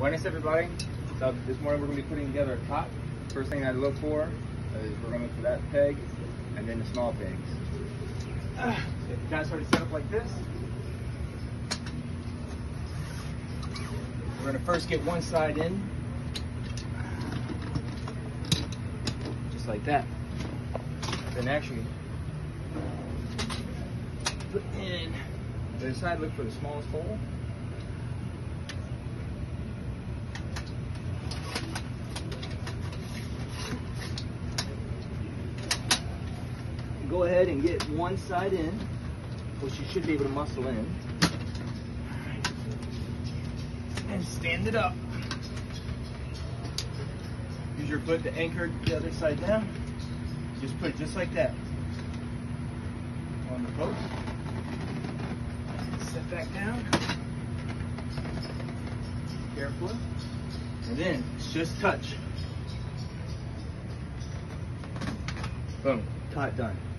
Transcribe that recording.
Buenas everybody. So this morning we're going to be putting together a cot. First thing I look for is we're going to look for that peg and then the small pegs. If you guys already set up like this, we're going to first get one side in, just like that. Then actually put in the other side, look for the smallest hole. Go ahead and get one side in, which you should be able to muscle in. And stand it up. Use your foot to anchor the other side down. Just put it just like that on the post. Set back down. Carefully. And then just touch. Boom. Cot done.